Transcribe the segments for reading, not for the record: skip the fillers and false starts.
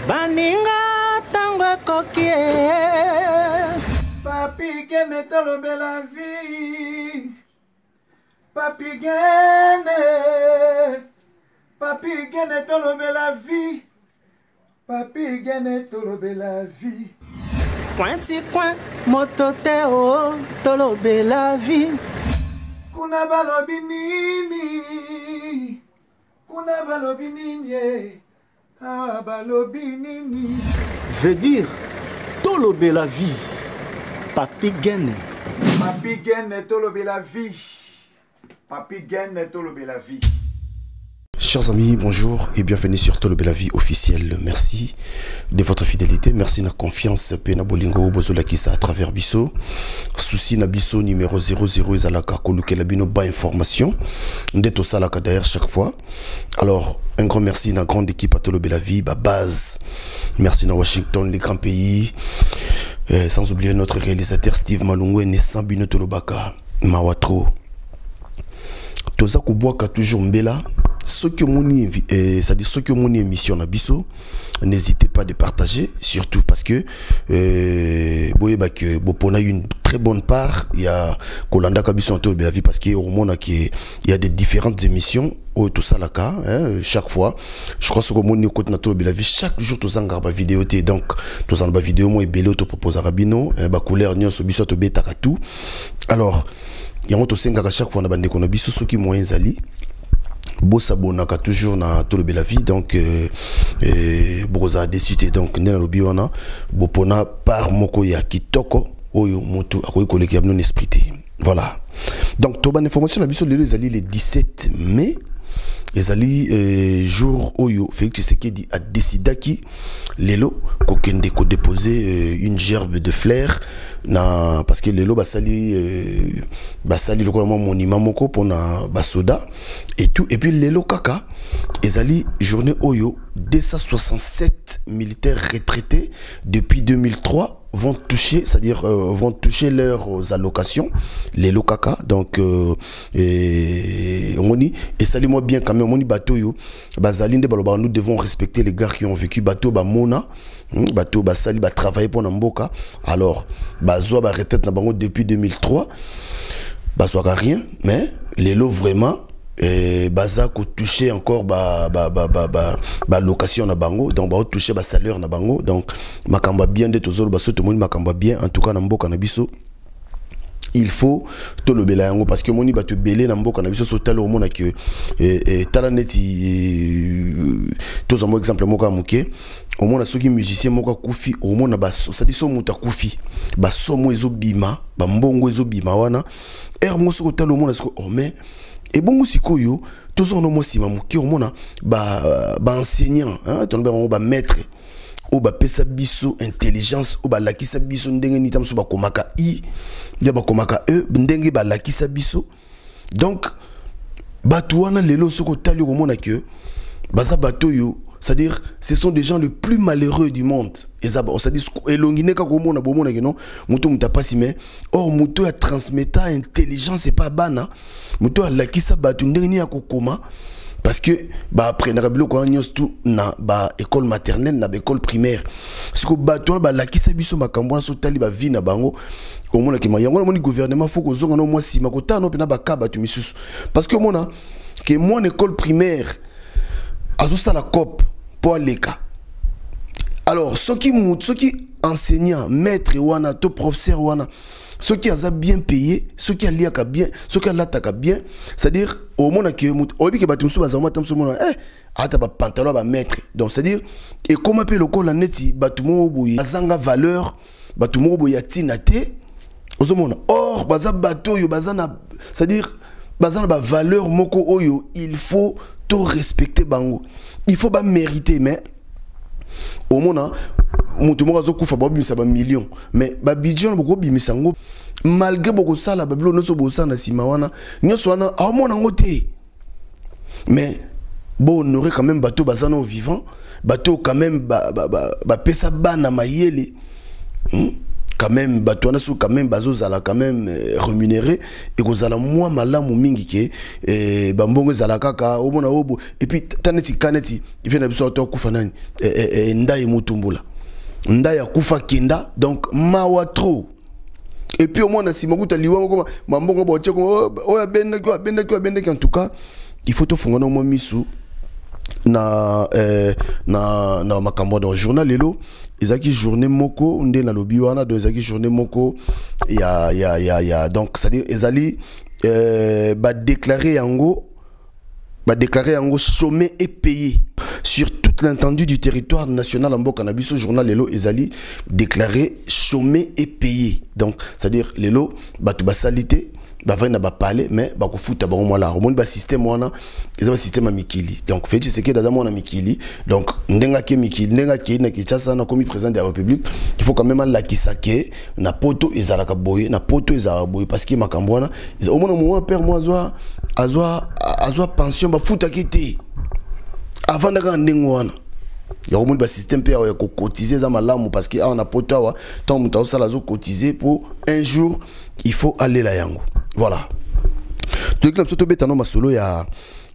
Baninga tango kokie. Papi gene tolobe la vie. Papi gene. Papi gene tolobe la vie. Papi gene tolobe la vie. Pointi coin mototeo tolobe la vie. Kuna balobi nini. Kuna balobi nini. Ah balobi nini. Veut dire tolobe la vie. Papi gene. Papi gene tolobe la vie. Papi gene tolobe la vie. Chers amis, bonjour et bienvenue sur Tolobe la vie officielle. Merci de votre fidélité, merci de la confiance. Pena bolingo bozola kisa à travers Bisso. Souci na Bisso numéro 00 ezalaka koluke la bino ba information. Ndeto salaka derrière chaque fois. Alors, un grand merci à la grande équipe à Tolobe la vie, ba base. Merci à Washington, les grands pays. Sans oublier notre réalisateur Steve Malungwe et Sambino Tolobaka, Mawatro. Toza Kuboaka toujours mbela. Ceux qui ont c'est-à-dire ceux qui ont une émission à Bisso, n'hésitez pas de partager, surtout parce que Bopona a une très bonne part. Il y a Kolanda Kabisso en Tolobe la vie parce qu'il y a des différentes émissions. Tout ça là chaque fois. Je crois que mon côté na Tolobe la vie chaque jour tous en garba vidéo donc tous en bas vidéo moi et bello te propose à Rabino ba couleur nyo so biso to beta tout. Alors il y a autre senga chaque fois na bande kono biso ceux qui moyens ali. Bossa bonaka toujours na Tolobe la vie donc broza décidé donc nena lobiwana bopona par moko ya kitoko oyo moto akoyi koleki abno esprit voilà donc to ban information na biso lelo ezali le 17 mai ezali jour oyo Félix Tshisekedi a décidé lelo kokende ko déposer une gerbe de fleurs na parce que lelo basali le monument moko pona basoda et tout et puis lelo kaka ezali journée oyo 267 militaires retraités depuis 2003 vont toucher, c'est-à-dire vont toucher leurs allocations, les lokaka, donc et ça lui moi bien quand même, moni bateau yo, bazalinde baloba nous devons respecter les gars qui ont vécu bateau ba mona, bateau ba sali ba travailler pour Namboka, alors bazoa ba retraite na bango depuis 2003, bazoa rien, mais les lots vraiment baza ko toucher encore ba location na bango donc ba toucher ba salaire na bango donc makamba bien de tozolo ba soto moni makamba bien en tout cas na mboka na biso il faut Tolobe la yango parce que moni ba te belé na mboka na biso so talo mona que tala neti tous un exemple moka muke au moins ceux qui musiciens moka kufi au moins ba ça dit so muta kufi ba somo ezo bima ba mbongo ezo bima wana moso talo mona so oh mais et bon sikoyo tous on mo sima muke au mona ba enseignant hein ton ba maître ou ba pesa biso intelligence ou ba lakisa biso ndenge ni tamso ba komaka i ya ba komaka ndenge ba lakisa biso donc batu wana lelo soko tali au mona que baza bato yo c'est-à-dire ce sont des gens les plus malheureux du monde et ça on dit elongine ka ko mona bo mona que non muto mutapasi mais or muto ya transmettre intelligence c'est pas bana muto lakisa batu ndenge ni ya kokoma parce que bah après na rabilo ko nyos tout na ba école maternelle na ba école primaire ce que bato ba lakisa biso makambo na so tali ba vie na bango au mona que yango moni gouvernement faut ko zonga no moi si makota no pena ba ka batu misusu parce que mona que mon école primaire azo ça la cop pour l'éca alors ceux qui enseignants maîtres wana to professeur wana ceux qui ont bien payé, ceux qui ont bien, ceux qui ont l'attaque bien, c'est-à-dire au moment que au que batum sou bazama tam sou mona ata ba pantalon ba mettre. Donc c'est-à-dire et comment appelle le col la neti batumo boyi azanga valeur batumo boyi tinate ozomona or baza bato yo bazana c'est-à-dire bazana ba valeur moko oyo il faut to respecter bango. Il faut pas mériter mais au moment mutu moko azokufa ba bimisa ba millions mais ba budget boko bimisa ngo malgré boko sala ba bilo noso bosa na sima wana nyoso wana a mona ngote mais bon on aurait quand même bateau bazana vivant bateau quand même ba pesa bana mayele quand même batouana sou quand même bazozala quand même rémunéré et kozala moi malamu mingi ke bambongo zala kaka omona obo et puis taneti kaneti il vient biso to kufa nani ndai mutumbula ndai akufa kinda donc mawa trop et puis au moins na simakuta liwa ko mambongo bo tcheko oya benda en tout cas il faut to fungana mo misu na makambo dans journal lelo ezaki journée moko nde na lobi wana do ezaki journée moko ya donc ça dire ezali ba déclarer yango chômé et payé sur toute l'étendue du territoire national en mboka na biso journal lelo ezali déclaré chômé et payé donc c'est à dire lelo batu basalité va na ba parler mais ba ko futa ba mo la romoni ba système wana eza système mikili donc fait c'est que dans mon mikili donc ndenga ke mikili ndenga ke na Kinshasa na comme président de la République il faut quand même la kisake na poto ezala ka boye na poto ezala boye parce que makambo wana au moins moment père moi azwa pension ba futa kiti avant daga ndengo wana ya romoni ba système pe ya ko cotiser za malamu parce que on a poto wa tant muta sala zo cotiser pour un jour il faut aller la yango. Voilà. Donc là, surtout bétano masolo ya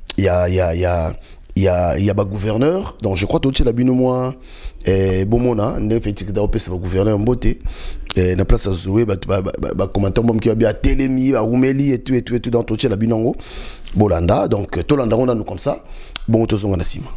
ba gouverneur. Donc je crois que la bino moi bomona ne fait que d'aopé c'est gouverneur mboté na place à jouer ba commentaire mom qui a bien télémi ba umeli et tout dans toche la binongo bolanda donc tolanda on a nous comme ça bon tozonga na sima.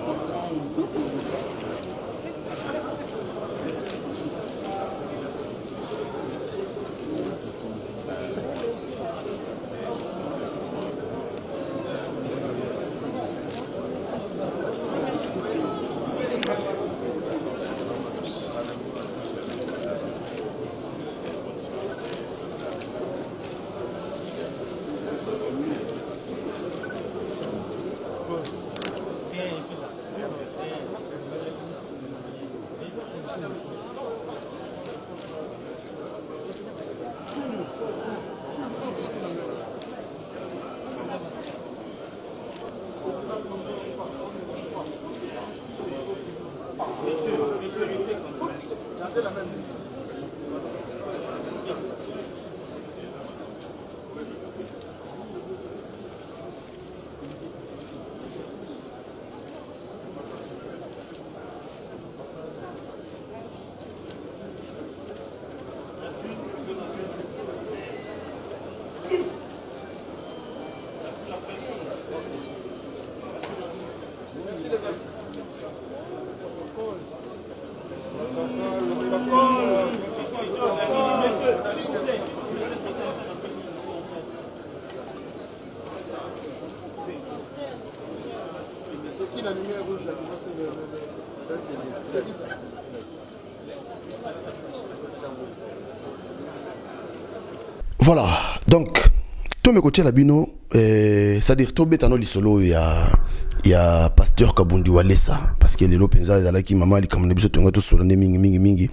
Voilà, donc, tout me côté la bino, c'est-à-dire tout bétano lisolo, il y a pasteur Kabundi Walesa, parce que les lopenza là qui maman li comme nebiso tonga to solane mingi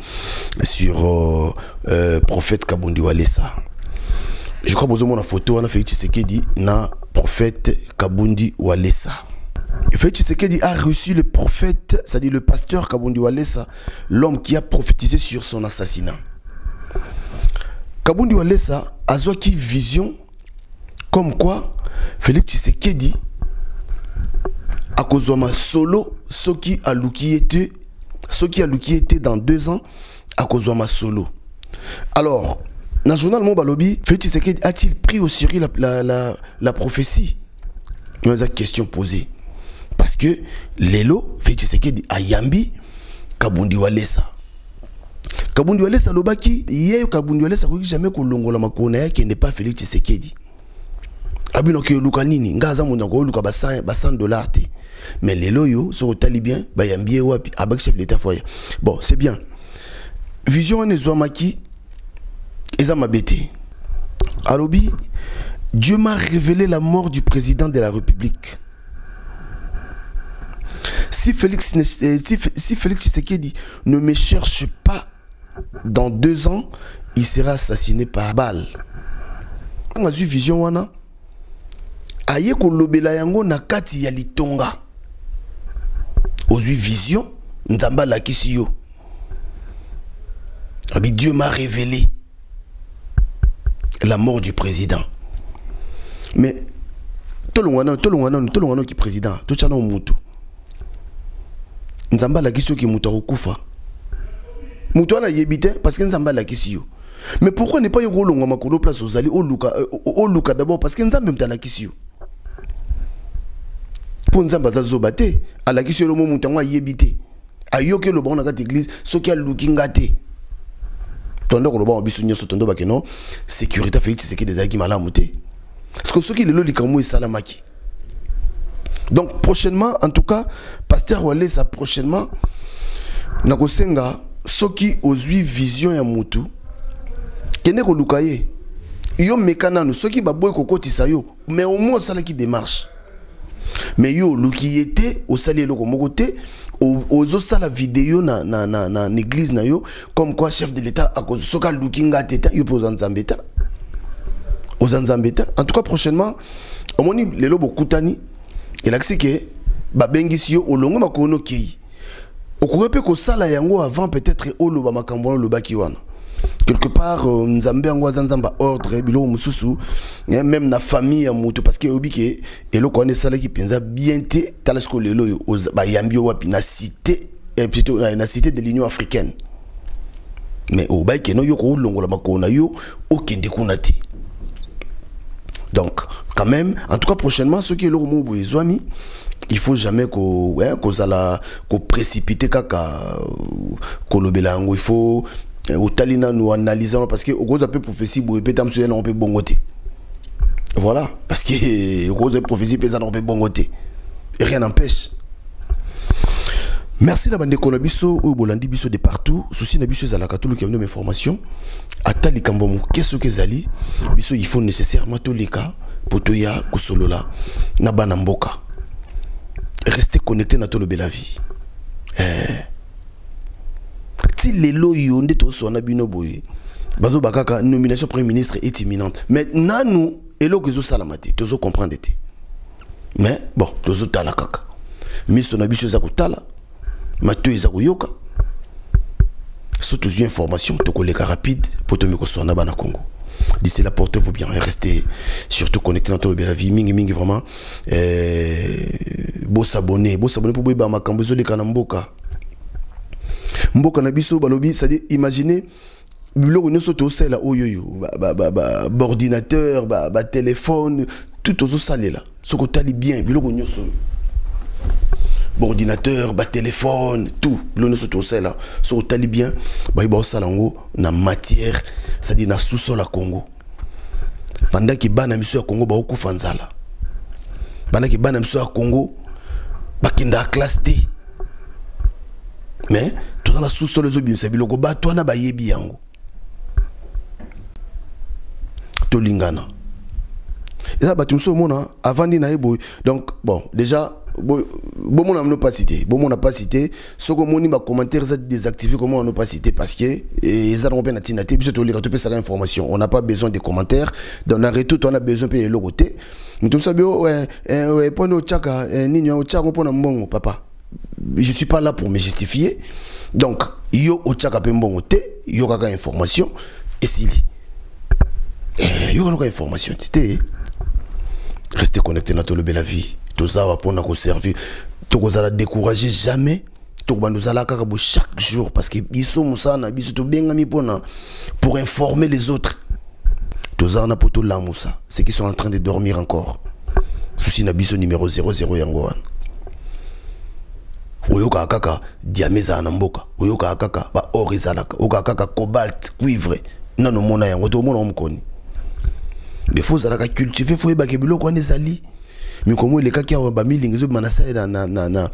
sur prophète Kabundi Walesa. Je crois que mon photo on a fait Tshisekedi na prophète Kabundi Walesa. Et fait Tshisekedi a reçu le prophète, c'est-à-dire le pasteur Kabundi Walesa, l'homme qui a prophétisé sur son assassinat. Kabundi Walesa a qui vision comme quoi Félix Tshisekedi a kozoma solo ce qui a luki était dans 2 ans à kozoma solo. Alors dans le journal Mon Balobi, Félix Tshisekedi a-t-il pris au sérieux la prophétie? Il y a une question posée parce que Lelo Félix Tshisekedi a yambi Kabundi Walesa. Kabundi Walesa lobaki ye Kabundi Walesa ko jamais ko longola makona yake n'est pas Félix Tshisekedi. Abino ke luka nini ngaza munda ko luka ba $100 te. Mais les loyo so talibien ba yambie wapi abak chef d'état foyer. Bon, c'est bien. Vision ne zwamaki eza mabete. Alobi Dieu m'a révélé la mort du président de la République. Si Félix Tshisekedi ne me cherche pas, dans 2 ans, il sera assassiné par balle. On a vu vision wana. Aye ko lobela yango na kati ya litonga. Ozui vision nzamba la kisiyo. Dieu m'a révélé la mort du président. Mais tout le monde qui est président, tout le monde est Nzamba la kisio qui muta okufa. Mutu ana yebite parce que Nzamba la kisio. Mais pourquoi ne pas yo golonga makolo place aux ali au luka d'abord parce que Nzamba mta la kisio. Pour Nzamba za zobate, à la kisio le mutu ngwa yebite. Ayoke le bon na kat église, soki a lukinga te. Tondo ko lo ba bisu nyoso tondo ba keno sécurité fait c'est que des aki malamu te. Parce que soki le lo likamo e salamaki. Donc prochainement, en tout cas, Pasteur Wale, ça prochainement, Nakosenga, soki ozui vision ya mutu, kene ko lukaye, yo mekana no soki baboy kokoti sayo, mais au moins ça qui démarche. Mais yo luki était au sali loko mokote, ozo sala vidéo na église na yo, comme quoi chef de l'État à cause soka lukinga teta yo pour Zanzambeta. Aux Zanzambeta. En tout cas prochainement, au moni lelo bokutani. Et là, c'est que Babengisi au longo makono kei. Okurepe ko sala yango avant peut-être olo ba makambo lo bakiwana. Quelque part Nzambe yango Zanzamba ordre bilo mususu même na famille ya mutu parce que obike elo ko ne sala ki penza bien te talasko lelo yo ba yambi wapi na cité plutôt na cité de l'Union africaine. Mais au ba ke no yo ko longo la makona yo okende kunati. Donc, quand même, en tout cas, prochainement, ceux qui sont là, il faut jamais qu'on précipite kaka il faut au talina nous analyser parce que au gros peu prophétie pour répéter on peut bongoter. Voilà, parce que au gros prophétie pesa on peut bongoter. Et rien n'empêche. Merci la bande konabiso ou bolandi biso de partout. Souci na biso zala katulu qui a une information. Atali kambomu qu'est-ce que zali biso il faut nécessairement tous les cas pour toya kusolola na bana mboka. Restez connectés na tolo bela vie. Ti lelo yonde to so na bino boye. Bazo bakaka nomination premier ministre est imminente. Mais nanu elo kezo salamati tozo comprendre te. Mais bon tozo tala kaka. Miso na biso za kutala. Mato ezako yoka. Surtout une information, to koleka rapide pour te mettre sur Nabana Congo. D'ici là, portez-vous bien et restez surtout connectés dans tout le vie. Mingi vraiment. Beau s'abonner pour bébé ma cambezo les kanamboka. Mboka nabiso balobi, c'est-à-dire imaginez bilo nous sauto là oyoyo ordinateur, téléphone, tout aux salé là. Ce que tali bien bilo nous ordinateur, téléphone, tout. L'on se trouve là. Sur le talibien, il y a salango na matière, c'est-à-dire na sous-sol à Congo. Pendant que bana miso à Congo ba oku fanzala. Pendant que bana miso à Congo ba kinda classe T. Mais tout dans la sous-sol les obins sabilo go ba toi na ba yebi yango. To lingana. Et ça ba tu mso mona avant ni na ebo. Donc bon, déjà bon on n'a pas cité ce que mon ima commentaire ça désactivé comment on n'a pas cité parce que ils ont bien atteint puis surtout les retrouver ça information on n'a pas besoin de commentaires dans la retour on a besoin de le côté tout ça bien ouais pendant chaka nini au chaka pour mbongo papa je suis pas là pour me justifier donc yo au chaka pe mbongo te yo kaka information et si yo kaka information c'était restez connectés dans tout le bel la vie. Tout ça va pour nous servir. Tout ça va décourager jamais. Tout ça nous allons chaque jour parce que ils sont ça na biso to bien ami pour informer les autres. Tout ça on a pour tout là moussa. Ceux qui sont en train de dormir encore. Souci na biso numéro 00 yangoan. Oyoka kaka diameza na mboka. Oyoka kaka ba or ezalaka. Oyoka kaka cobalt, cuivre. Non non mona yango to mona omkoni. Mais faut ça la cultiver faut ba kebilo ko nezali. Mais comment les cas qui ont ba miling zo manasa na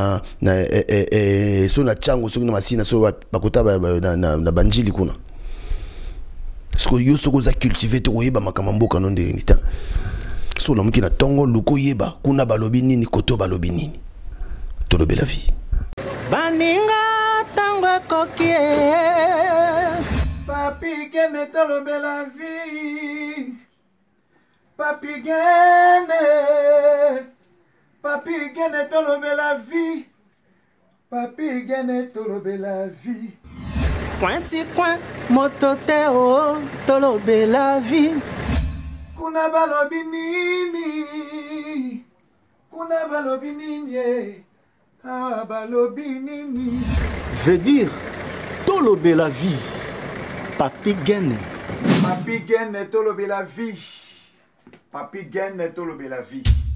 so na chango so na masina so bakota na banjili kuna. Ce que yo so ko za cultiver to yeba makamamboka non de nita. So na mukina tongo luko yeba kuna balobi nini koto balobi nini. To lobe la vie. Baninga tango kokie. Papi gene to lobe la vie. Papi gene tolobe la vie. Papi gene tolobe la vie. Coin ti coin, motote oh, tolobe la vie. Kuna balobi nini? Kuna balobi nini? Ah, balobi nini? Veut dire tolobe la vie. Papi Gene. Papi Gene tolobe la vie. Papi Gene tolobe la vie.